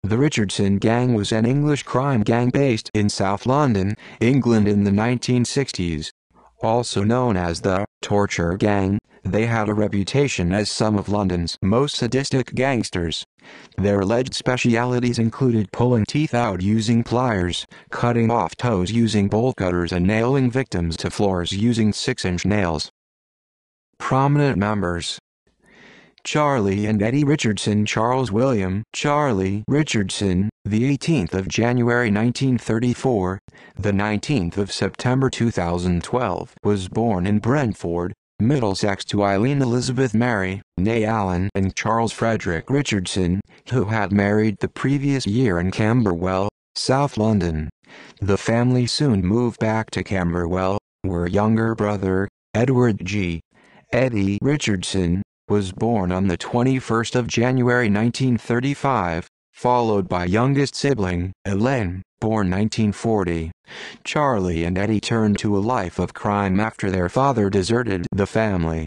The Richardson Gang was an English crime gang based in South London, England in the 1960s. Also known as the Torture Gang, they had a reputation as some of London's most sadistic gangsters. Their alleged specialities included pulling teeth out using pliers, cutting off toes using bolt cutters, and nailing victims to floors using 6-inch nails. Prominent members: Charlie and Eddie Richardson. Charles William Charlie Richardson, the 18th of January 1934, the 19th of September 2012, was born in Brentford, Middlesex, to Eileen Elizabeth Mary, née Allen, and Charles Frederick Richardson, who had married the previous year in Camberwell, South London. The family soon moved back to Camberwell, where younger brother, Edward G. Eddie Richardson, was born on the 21st of January 1935, followed by youngest sibling, Elaine, born 1940. Charlie and Eddie turned to a life of crime after their father deserted the family.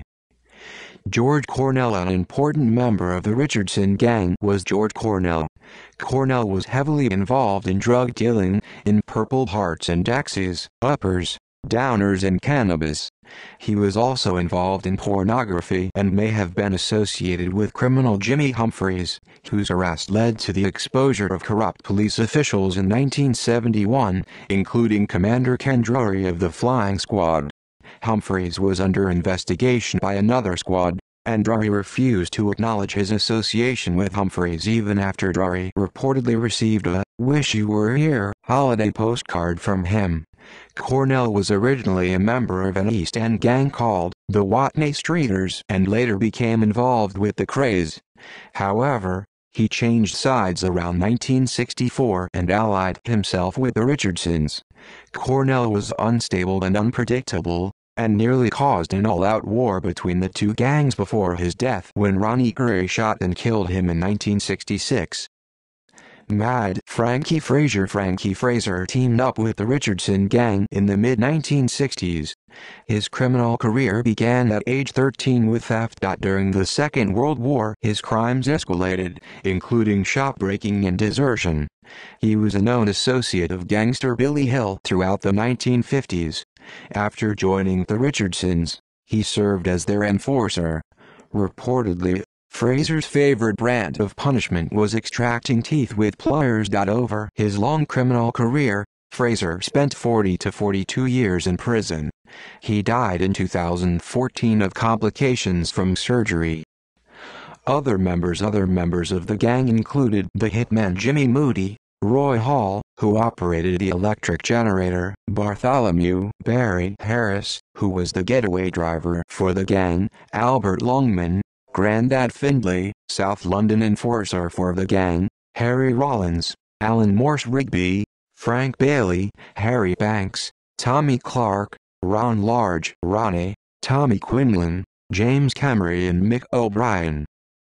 George Cornell. An important member of the Richardson Gang was George Cornell. Cornell was heavily involved in drug dealing, in Purple Hearts and Daxies, uppers, downers, and cannabis. He was also involved in pornography and may have been associated with criminal Jimmy Humphreys, whose arrest led to the exposure of corrupt police officials in 1971, including Commander Ken Drury of the Flying Squad. Humphreys was under investigation by another squad, and Drury refused to acknowledge his association with Humphreys even after Drury reportedly received a "Wish You Were Here" holiday postcard from him. Cornell was originally a member of an East End gang called the Watney Streeters and later became involved with the Krays. However, he changed sides around 1964 and allied himself with the Richardsons. Cornell was unstable and unpredictable, and nearly caused an all-out war between the two gangs before his death when Ronnie Gray shot and killed him in 1966. Mad Frankie Fraser. Frankie Fraser teamed up with the Richardson Gang in the mid-1960s. His criminal career began at age 13 with theft. During the Second World War, his crimes escalated, including shopbreaking and desertion. He was a known associate of gangster Billy Hill throughout the 1950s. After joining the Richardsons, he served as their enforcer. Reportedly, Fraser's favorite brand of punishment was extracting teeth with pliers. Over his long criminal career, Fraser spent 40 to 42 years in prison. He died in 2014 of complications from surgery. Other members of the gang included the hitman Jimmy Moody, Roy Hall, who operated the electric generator, Bartholomew Barry Harris, who was the getaway driver for the gang, Albert Longman, Grandad Findlay, South London enforcer for the gang, Harry Rollins, Alan Morse Rigby, Frank Bailey, Harry Banks, Tommy Clark, Ron Large, Ronnie, Tommy Quinlan, James Camry, and Mick O'Brien.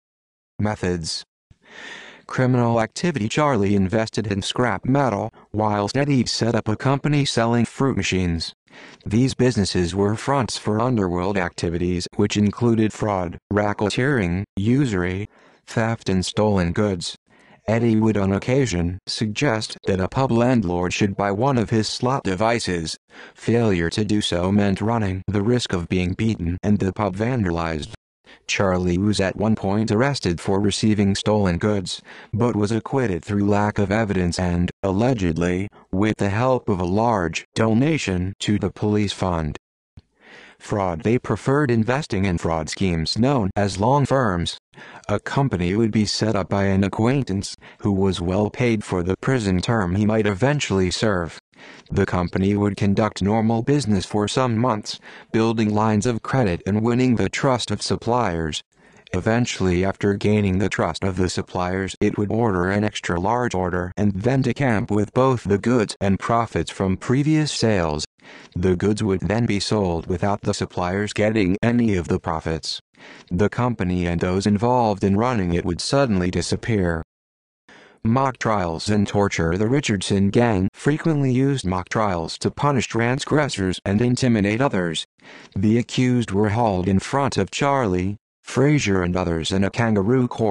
Methods: criminal activity. Charlie invested in scrap metal, whilst Eddie set up a company selling fruit machines. These businesses were fronts for underworld activities which included fraud, racketeering, usury, theft, and stolen goods. Eddie would on occasion suggest that a pub landlord should buy one of his slot devices. Failure to do so meant running the risk of being beaten and the pub vandalized. Charlie was at one point arrested for receiving stolen goods, but was acquitted through lack of evidence and, allegedly, with the help of a large donation to the police fund. Fraud. They preferred investing in fraud schemes known as long firms. A company would be set up by an acquaintance, who was well paid for the prison term he might eventually serve. The company would conduct normal business for some months, building lines of credit and winning the trust of suppliers. Eventually, after gaining the trust of the suppliers, it would order an extra large order and then decamp with both the goods and profits from previous sales. The goods would then be sold without the suppliers getting any of the profits. The company and those involved in running it would suddenly disappear. Mock trials and torture. The Richardson Gang frequently used mock trials to punish transgressors and intimidate others. The accused were hauled in front of Charlie, Fraser, and others in a kangaroo court.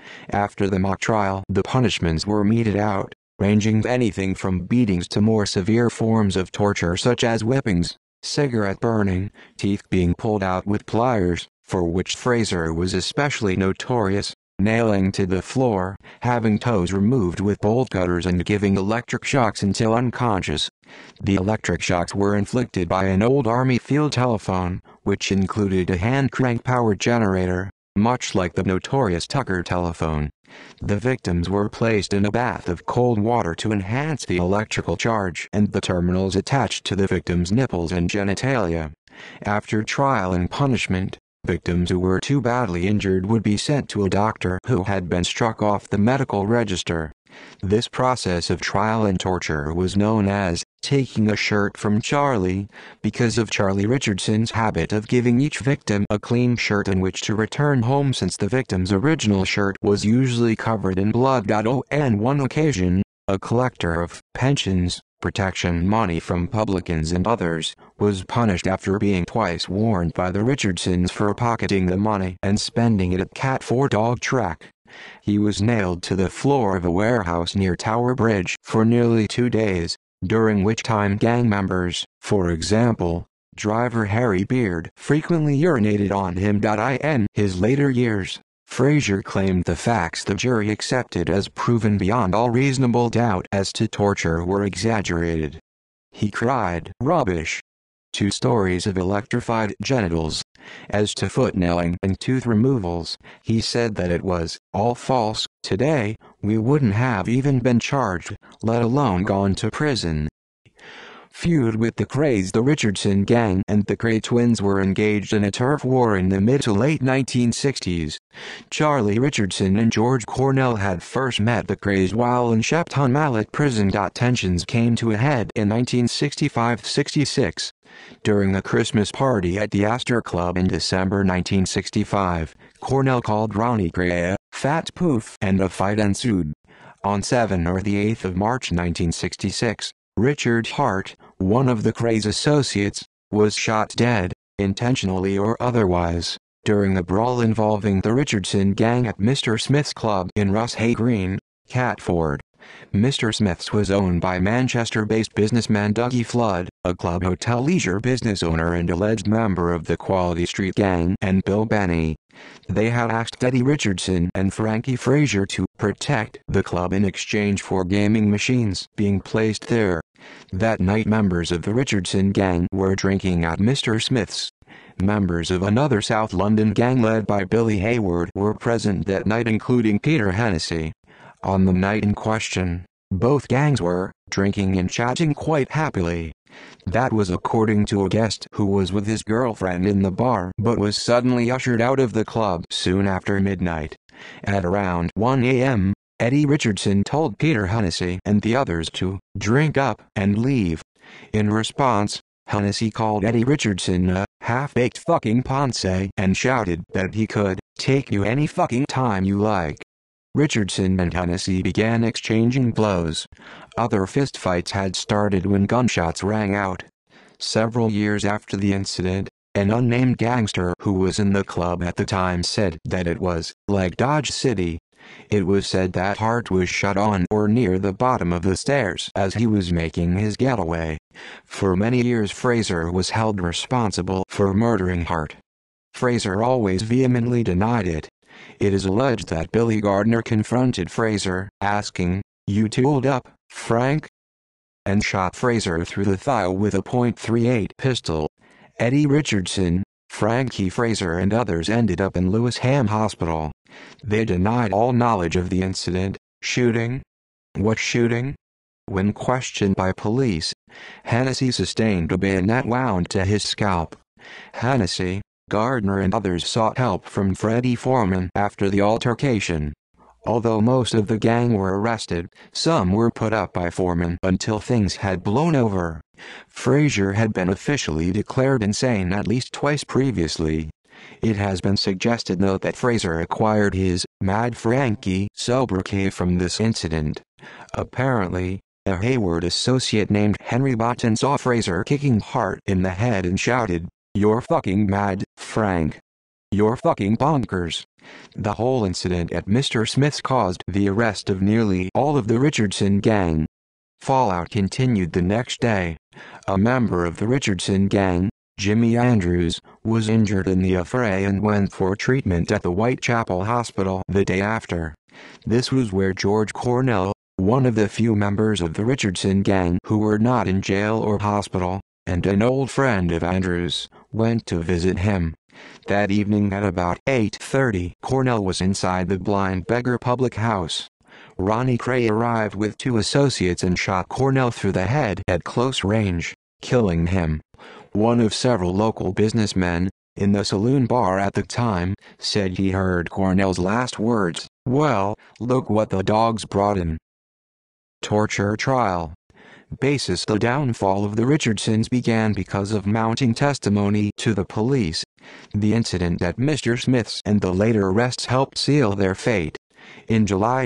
After the mock trial, the punishments were meted out, ranging anything from beatings to more severe forms of torture such as whippings, cigarette burning, teeth being pulled out with pliers, for which Fraser was especially notorious, nailing to the floor, having toes removed with bolt cutters and giving electric shocks until unconscious. The electric shocks were inflicted by an old Army field telephone, which included a hand crank-powered generator, much like the notorious Tucker telephone. The victims were placed in a bath of cold water to enhance the electrical charge and the terminals attached to the victims' nipples and genitalia. After trial and punishment, victims who were too badly injured would be sent to a doctor who had been struck off the medical register. This process of trial and torture was known as taking a shirt from Charlie, because of Charlie Richardson's habit of giving each victim a clean shirt in which to return home, since the victim's original shirt was usually covered in blood. On one occasion, a collector of pensions, protection money from publicans and others, was punished after being twice warned by the Richardsons for pocketing the money and spending it at Cat 4 dog track. He was nailed to the floor of a warehouse near Tower Bridge for nearly 2 days, during which time gang members, for example, driver Harry Beard, frequently urinated on him. In his later years, Fraser claimed the facts the jury accepted as proven beyond all reasonable doubt as to torture were exaggerated. He cried rubbish to stories of electrified genitals. As to foot nailing and tooth removals, he said that it was all false. Today, we wouldn't have even been charged, let alone gone to prison. Feud with the Krays. The Richardson gang and the Kray twins were engaged in a turf war in the mid to late 1960s. Charlie Richardson and George Cornell had first met the Krays while in Shepton Mallet prison. Tensions came to a head in 1965-66. During a Christmas party at the Astor Club in December 1965, Cornell called Ronnie Kray a fat poof and a fight ensued. On 7 or the 8th of March 1966, Richard Hart, one of the Krays' associates, was shot dead, intentionally or otherwise, during a brawl involving the Richardson gang at Mr. Smith's Club in Ross Hay Green, Catford. Mr. Smith's was owned by Manchester-based businessman Dougie Flood, a club hotel leisure business owner and alleged member of the Quality Street Gang, and Bill Benny. They had asked Eddie Richardson and Frankie Fraser to protect the club in exchange for gaming machines being placed there. That night, members of the Richardson gang were drinking at Mr. Smith's. Members of another South London gang led by Billy Hayward were present that night, including Peter Hennessy. On the night in question, both gangs were drinking and chatting quite happily. That was according to a guest who was with his girlfriend in the bar but was suddenly ushered out of the club soon after midnight. At around 1 a.m., Eddie Richardson told Peter Hennessy and the others to drink up and leave. In response, Hennessy called Eddie Richardson a half-baked fucking ponce and shouted that he could take you any fucking time you like. Richardson and Hennessy began exchanging blows. Other fistfights had started when gunshots rang out. Several years after the incident, an unnamed gangster who was in the club at the time said that it was like Dodge City. It was said that Hart was shot on or near the bottom of the stairs as he was making his getaway. For many years, Fraser was held responsible for murdering Hart. Fraser always vehemently denied it. It is alleged that Billy Gardner confronted Fraser, asking, "You tooled up, Frank?" and shot Fraser through the thigh with a .38 pistol. Eddie Richardson, Frankie Fraser and others ended up in Lewisham Hospital. They denied all knowledge of the incident. Shooting? What shooting? When questioned by police, Hennessy sustained a bayonet wound to his scalp. Hennessy, Gardner and others sought help from Freddie Foreman after the altercation. Although most of the gang were arrested, some were put up by Foreman until things had blown over. Fraser had been officially declared insane at least twice previously. It has been suggested, though, that Fraser acquired his Mad Frankie sobriquet from this incident. Apparently, a Hayward associate named Henry Botton saw Fraser kicking Hart in the head and shouted, "You're fucking mad, Frank." You're fucking bonkers. The whole incident at Mr. Smith's caused the arrest of nearly all of the Richardson gang. Fallout continued the next day. A member of the Richardson gang, Jimmy Andrews, was injured in the affray and went for treatment at the Whitechapel Hospital the day after. This was where George Cornell, one of the few members of the Richardson gang who were not in jail or hospital, and an old friend of Andrews, went to visit him. That evening at about 8:30, Cornell was inside the Blind Beggar public house. Ronnie Cray arrived with two associates and shot Cornell through the head at close range, killing him. One of several local businessmen, in the saloon bar at the time, said he heard Cornell's last words, "Well, look what the dogs brought in." Torture trial. Basis: the downfall of the Richardsons began because of mounting testimony to the police. The incident at Mr. Smith's and the later arrests helped seal their fate. In July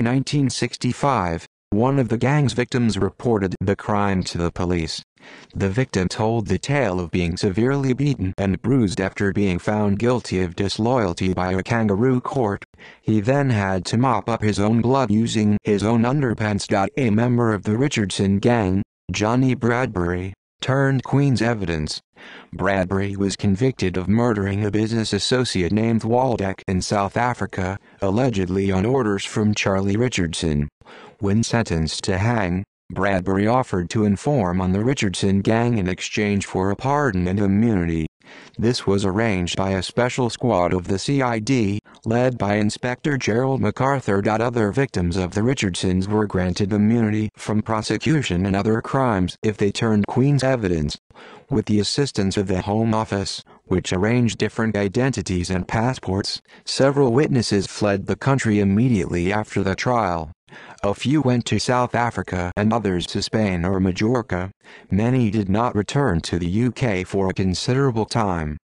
1965, one of the gang's victims reported the crime to the police. The victim told the tale of being severely beaten and bruised after being found guilty of disloyalty by a kangaroo court. He then had to mop up his own blood using his own underpants. A member of the Richardson gang, Johnny Bradbury, turned Queen's evidence. Bradbury was convicted of murdering a business associate named Waldeck in South Africa, allegedly on orders from Charlie Richardson. When sentenced to hang, Bradbury offered to inform on the Richardson gang in exchange for a pardon and immunity. This was arranged by a special squad of the CID, led by Inspector Gerald MacArthur. Other victims of the Richardsons were granted immunity from prosecution and other crimes if they turned Queen's evidence. With the assistance of the Home Office, which arranged different identities and passports, several witnesses fled the country immediately after the trial. A few went to South Africa and others to Spain or Majorca. Many did not return to the UK for a considerable time.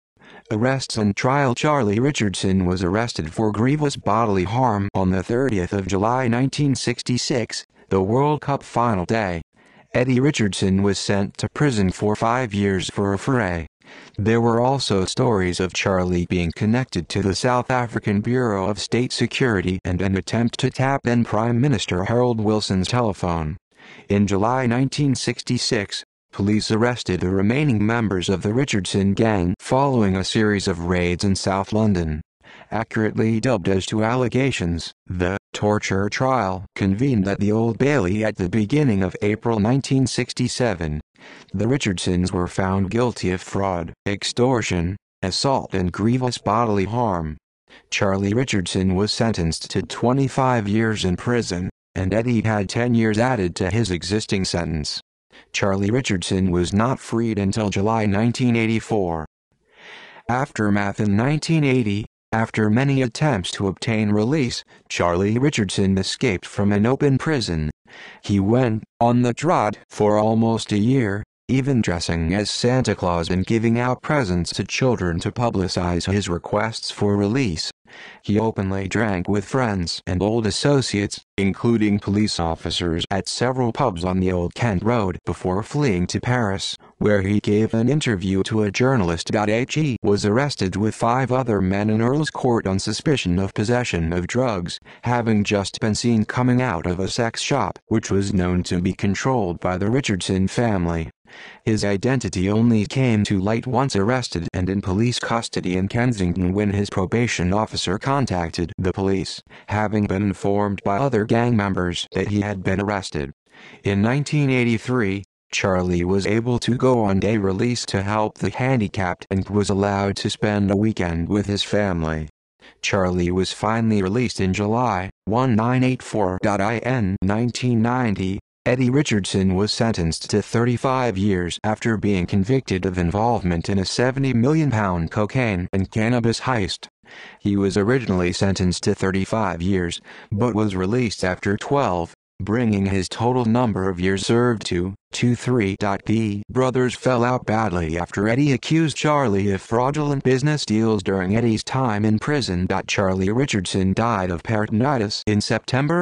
Arrests and trial. Charlie Richardson was arrested for grievous bodily harm on the 30th of July 1966, the World Cup final day. Eddie Richardson was sent to prison for 5 years for a foray. There were also stories of Charlie being connected to the South African Bureau of State Security and an attempt to tap then Prime Minister Harold Wilson's telephone. In July 1966, police arrested the remaining members of the Richardson gang following a series of raids in South London. Accurately dubbed as two allegations, the torture trial convened at the Old Bailey at the beginning of April 1967. The Richardsons were found guilty of fraud, extortion, assault and grievous bodily harm. Charlie Richardson was sentenced to 25 years in prison, and Eddie had 10 years added to his existing sentence. Charlie Richardson was not freed until July 1984. Aftermath. In 1980, after many attempts to obtain release, Charlie Richardson escaped from an open prison. He went on the trot for almost a year, even dressing as Santa Claus and giving out presents to children to publicize his requests for release. He openly drank with friends and old associates, including police officers, at several pubs on the Old Kent Road before fleeing to Paris, where he gave an interview to a journalist. He was arrested with 5 other men in Earl's Court on suspicion of possession of drugs, having just been seen coming out of a sex shop which was known to be controlled by the Richardson family. His identity only came to light once arrested and in police custody in Kensington when his probation officer contacted the police, having been informed by other gang members that he had been arrested. In 1983, Charlie was able to go on day release to help the handicapped and was allowed to spend a weekend with his family. Charlie was finally released in July 1984. In 1990, Eddie Richardson was sentenced to 35 years after being convicted of involvement in a £70 million cocaine and cannabis heist. He was originally sentenced to 35 years, but was released after 12, bringing his total number of years served to 23. The brothers fell out badly after Eddie accused Charlie of fraudulent business deals during Eddie's time in prison. Charlie Richardson died of peritonitis in September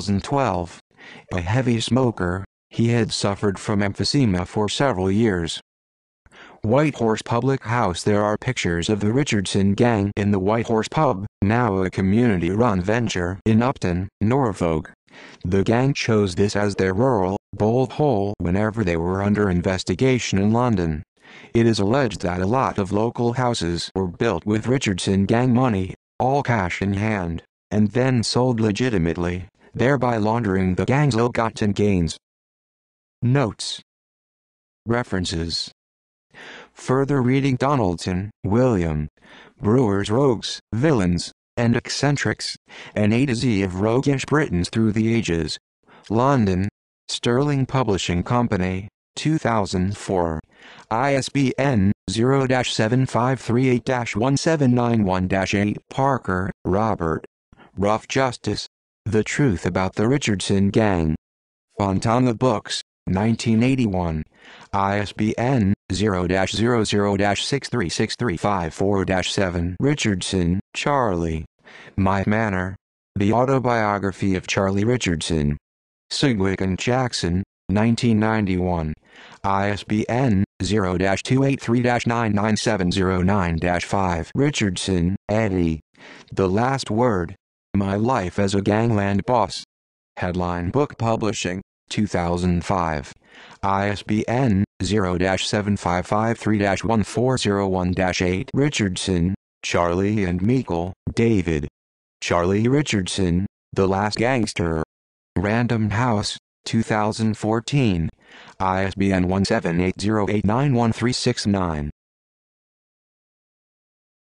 2012. A heavy smoker, he had suffered from emphysema for several years. White Horse Public House. There are pictures of the Richardson Gang in the White Horse Pub, now a community-run venture in Upton, Norfolk. The gang chose this as their rural, bold hole whenever they were under investigation in London. It is alleged that a lot of local houses were built with Richardson Gang money, all cash in hand, and then sold legitimately, thereby laundering the gang's ill-gotten gains. Notes. References. Further reading: Donaldson, William. Brewers, Rogues, Villains, and Eccentrics, an A to Z of roguish Britons through the ages. London: Sterling Publishing Company, 2004. ISBN 0-7538-1791-8. Parker, Robert. Rough Justice: The Truth About the Richardson Gang. Fontana Books, 1981. ISBN 0-00-636354-7. Richardson, Charlie. My Manor: The Autobiography of Charlie Richardson. Sigwick and Jackson, 1991. ISBN 0-283-99709-5. Richardson, Eddie. The Last Word: My Life as a Gangland Boss. Headline Book Publishing, 2005. ISBN 0-7553-1401-8. Richardson, Charlie and Meikle, David. Charlie Richardson, The Last Gangster. Random House, 2014. ISBN 1780891369.